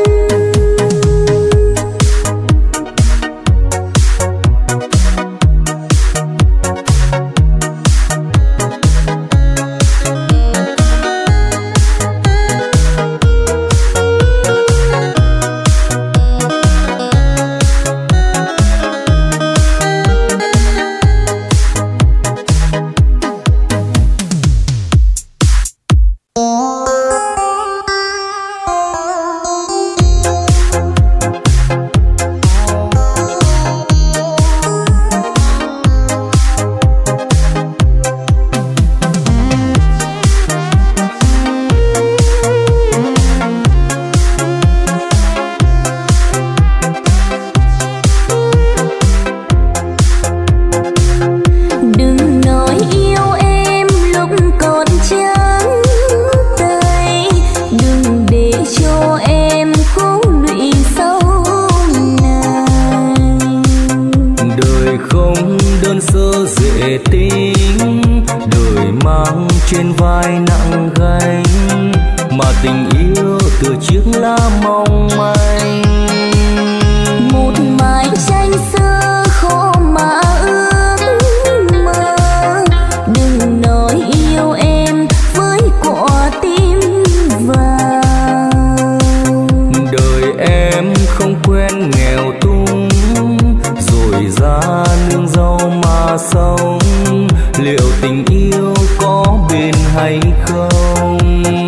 trên vai nặng gánh, mà tình yêu từ chiếc lá mong manh. Một mái tranh xưa khó mà ước mơ, đừng nói yêu em với quả tim vàng. Đời em không quen nghèo túng, rồi ra nương dâu mà sống. Liệu tình yêu có bền hay không?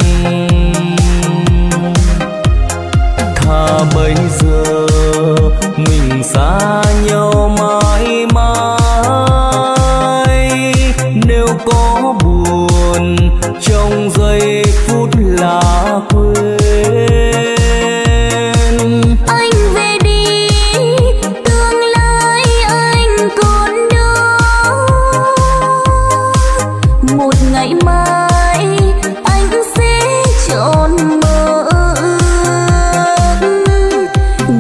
Thà bây giờ mình xa nhau mãi mãi. Nếu có buồn trong giây phút là quên. Anh về đi, tương lai anh còn đó. Một ngày mai anh sẽ trọn mơ ước.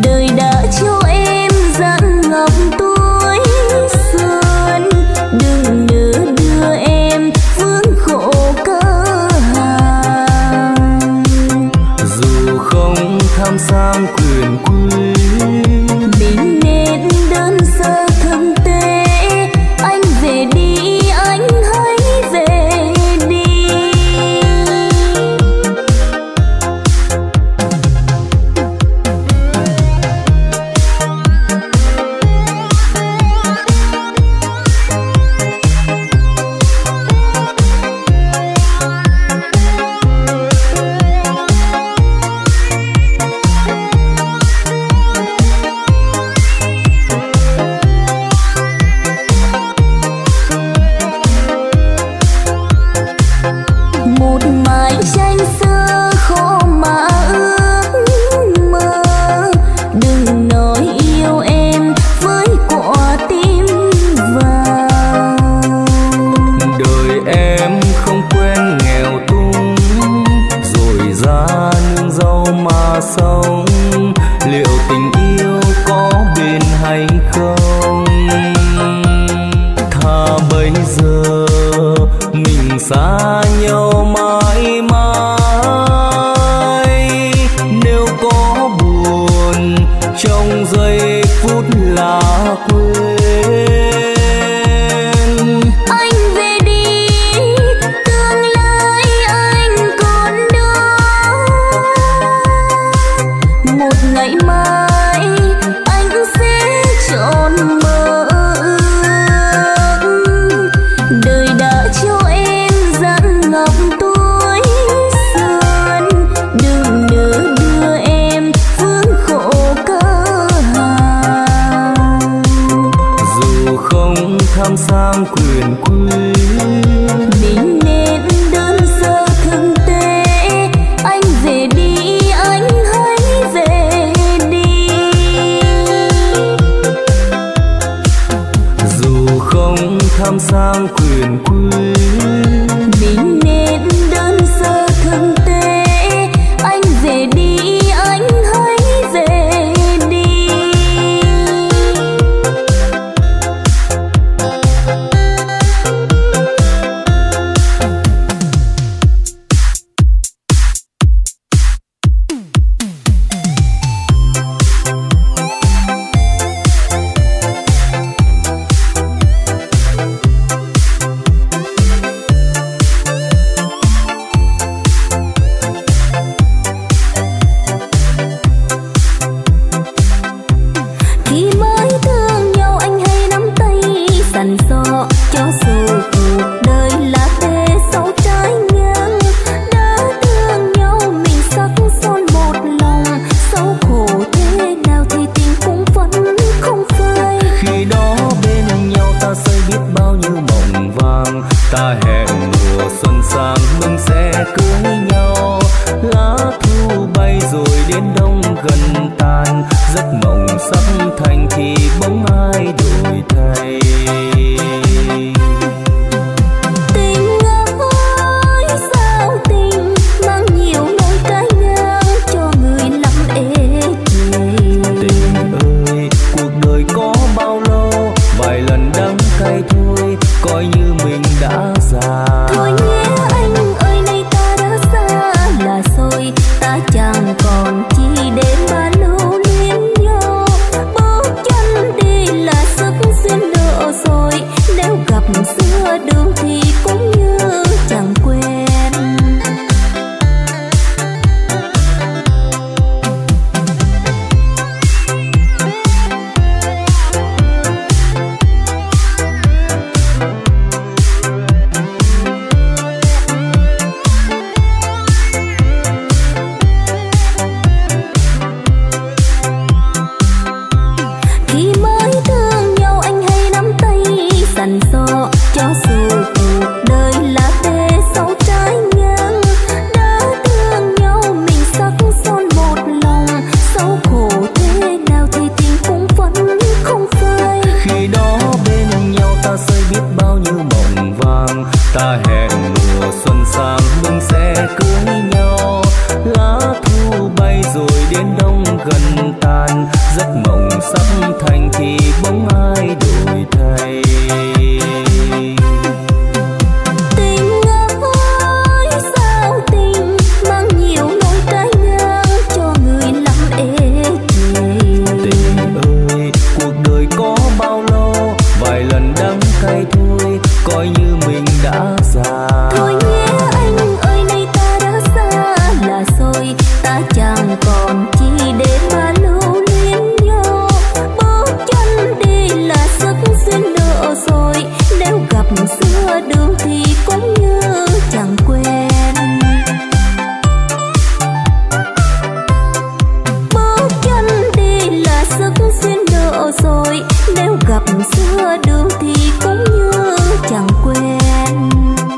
quyền quý. Mình nên đơn sơ thực tế, anh về đi, anh hãy về đi. Một mái tranh xưa khó mà ước mơ, đừng nói yêu em với quả tim vàng. Đời em không quen nghèo túng, rồi ra nương dâu mà sống. Liệu tình yêu có bền hay không? Thà bây giờ mình xa nhau mãi mãi. Nếu có buồn trong giây phút là quên. Anh về đi, tương lai anh còn đó. Một ngày mai anh sẽ trọn mơ ước. Đời đã cho em dặn ngọc tuổi xuân, đừng nỡ đưa em phương khổ cơ hàng. Dù không tham sang quyền quý, Mình nên đơn sơ thực tế, anh về đi, anh hãy về đi. dù không tham sang quyền quý. Mình nên đơn sơ thực tế, anh về đi, anh hãy về đi. Khi mới thương nhau anh hay nắm tay dặn dò cho dù cuộc đời là thế dẫu trái ngang. Đã thương nhau mình sắc son một lòng, dẫu khổ thế nào thì tình cũng vẫn không phai. Khi đó bên nhau ta xây biết bao nhiêu mộng vàng. Ta hẹn mùa xuân sang mình sẽ cưới nhau. Lá thu bay rồi đến đông gần tàn, giấc mộng sắp thành thì bóng ai đổi thay. Tình ơi sao tình mang nhiều nỗi cái ngang cho người lắm ê chề. Tình ơi cuộc đời có bao lâu, vài lần đắng cay thôi, coi như mình đã già. Thôi nhé anh ơi, nay ta đã xa là rồi, ta chẳng còn chi để mà lưu luyến nhau. Bước chân đi là sức duyên nợ rồi, nếu gặp giữa đường thì cũng như chẳng quen. Khi mới thương nhau anh hay nắm tay dặn dò cho dù cuộc đời là thế dẫu trái ngang. Đã thương nhau mình sắc son một lòng, dẫu khổ thế nào thì tình cũng vẫn không phai. Khi đó bên nhau ta xây biết bao nhiêu mộng vàng. Ta hẹn mùa xuân sang mình sẽ cưới nhau. Lá thu bay rồi đến đông gần tàn, giấc mộng sắp thành thì bóng ai đổi thay. Tình ơi sao tình mang nhiều nỗi cái ngang cho người lắm ê chề. sức duyên nợ rồi, nếu gặp giữa đường thì cũng như chẳng quen.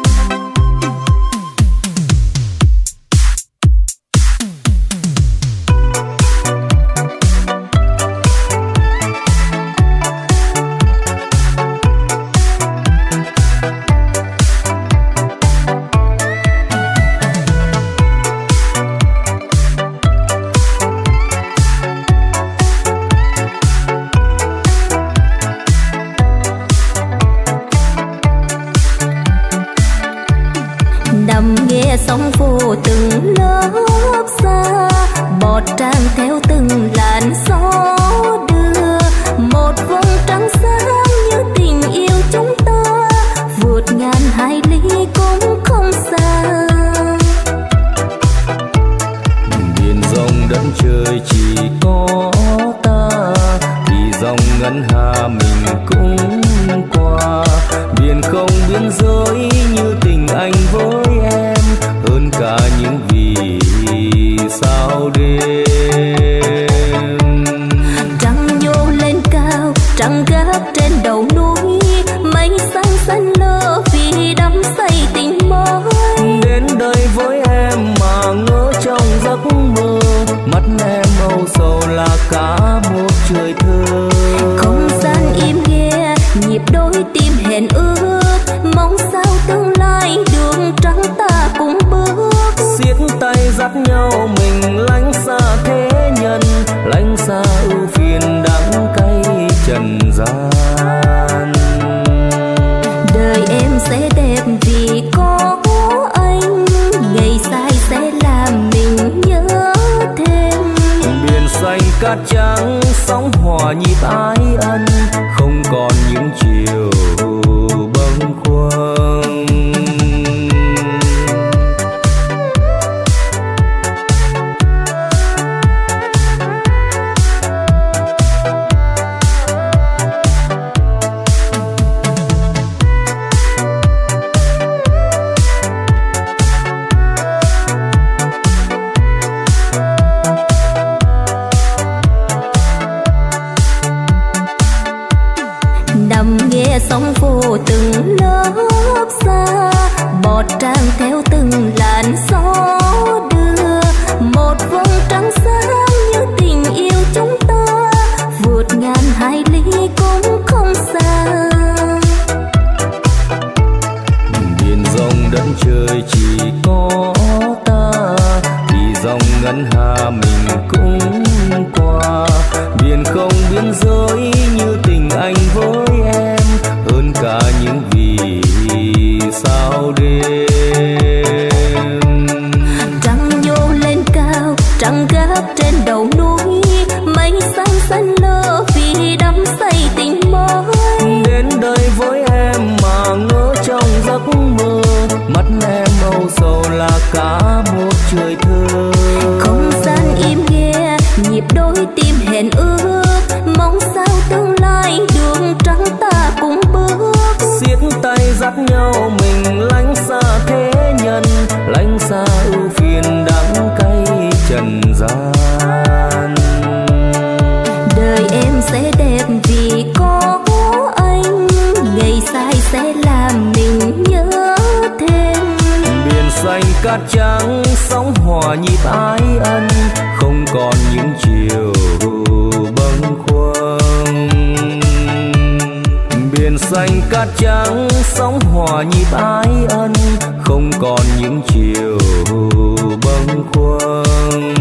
Sóng vô từng lớp xa, bọt tràn theo từng làn gió đưa, một vầng trăng sáng như tình yêu chúng ta, vượt ngàn hải lý cũng không xa. Biển rộng đất trời chỉ có ta, thì dòng ngân hà mình cũng qua. Biển không biên giới như tình anh với em, hơn cả những vì sao đêm. Trăng nhô lên cao, trăng gác trên đầu núi, mây xanh xanh lơ vì đắm say tình mới. Đến đây với em mà ngỡ trong giấc mơ, mắt em âu sầu là cả một trời thơ. Không gian im nghe, nhịp đôi tim hẹn ước, mong sao tương lai đường trắng ta cùng bước. Siết tay dắt nhau mình lánh xa thế nhân, lánh xa ưu phiền đắng cay trần gian. Đời em sẽ đẹp vì có anh, ngày dài sẽ làm mình nhớ thêm. Biển xanh cát trắng sóng hòa nhịp ái ân, không còn những chiều bâng khuâng. Sóng vô từng lớp xa, bọt tràn theo từng làn gió đưa, một vầng trăng sáng như tình yêu chúng ta, vượt ngàn hải lý cũng không xa. Biển rộng đất trời chỉ có ta, thì dòng ngân hà mình cũng qua. Biển không biên giới như tình anh với em, hơn cả những vì sao đêm. Trăng nhô lên cao, trăng gác trên đầu núi, mây xanh xanh lơ vì đắm say tình mới. Đến đây với em mà ngỡ trong giấc mơ, mắt em âu sầu là cả một trời thơ. Không gian im nghe, nhịp đôi tim hẹn ước, mong sao tương lai đường trắng ta cùng bước. Siết tay dắt nhau mình lánh xa thế nhân, lánh xa ưu phiền đắng cay trần gian. Đời em sẽ đẹp vì có anh, ngày dài sẽ làm mình nhớ thêm. Biển xanh cát trắng sóng hòa nhịp ái ân, không còn những chiều bâng khuâng. Biển xanh cát trắng sóng hòa nhịp ái ân, không còn những chiều bâng khuâng.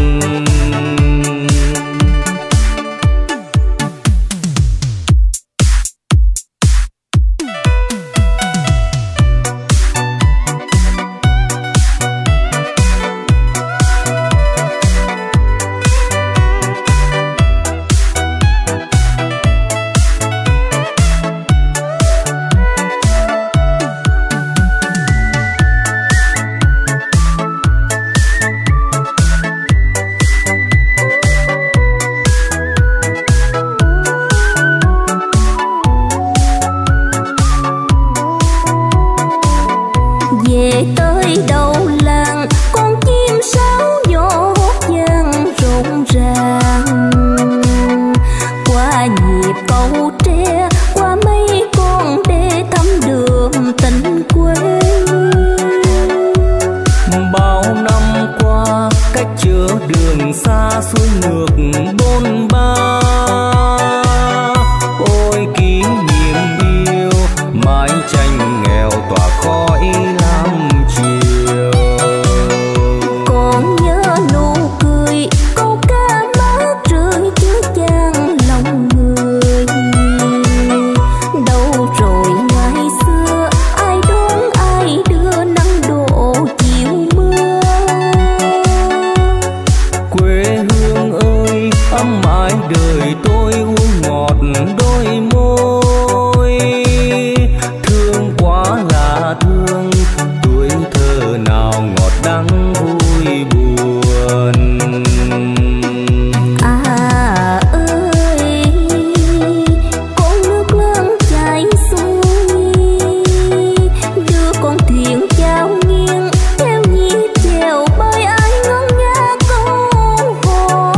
đời tôi uống ngọt đôi môi, thương quá là thương, tuổi thơ nào ngọt đắng vui buồn. À ơi, con nước lớn chảy xuôi, đưa con thuyền chao nghiêng theo nhịp chèo bơi ai ngân nga câu hò.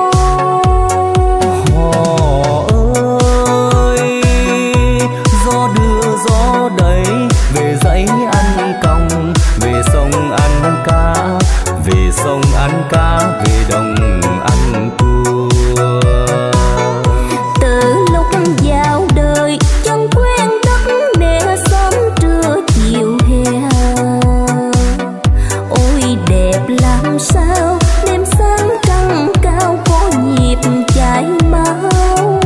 Hò ơi, gió đưa gió đẩy về dãy ăn còng, về sông ăn cá, về sông ăn cá, về đồng ăn cua. Từ lúc vào đời chân quen đất mẹ sớm trưa chiều hè, ôi đẹp làm sao đêm sáng trăng cao có nhịp chảy máu.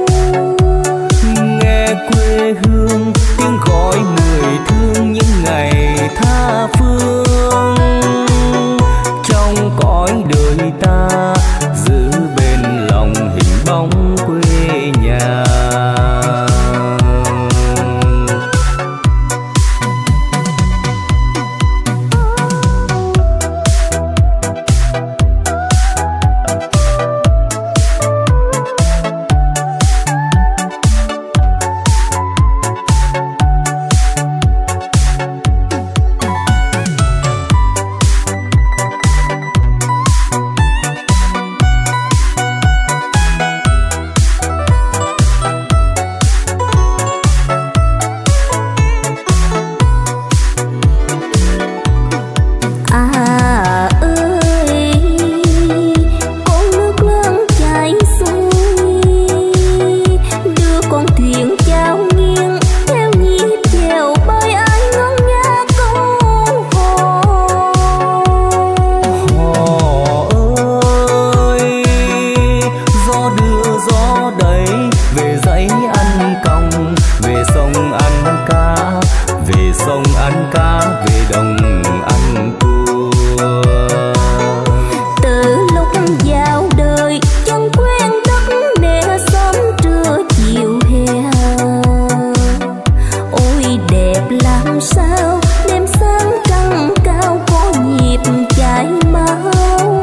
Nghe quê hương tiếng gọi người thương những ngày tha phương, trong cõi đời ta giữ bên lòng hình bóng quê nhà. À ơi, con nước lớn chảy xuôi, đưa con thuyền chao nghiêng theo nhịp chèo bơi ai ngân nga câu hò. Hò ơi, gió đưa gió đẩy về dãy ăn còng, về sông ăn cá, về sông ăn cá, về đồng ăn cua. Từ lúc vào đời chân quen đất mẹ sớm trưa chiều hè, ôi đẹp làm sao đêm sáng trăng cao có nhịp chảy máu.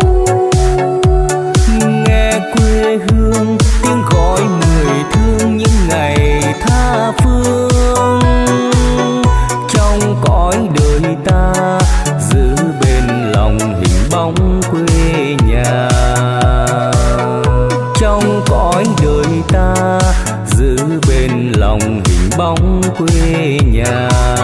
Nghe quê hương tiếng gọi người thương những ngày tha phương, trong cõi đời ta giữ bên lòng hình bóng quê nhà. Trong cõi đời ta giữ bên lòng hình bóng quê nhà.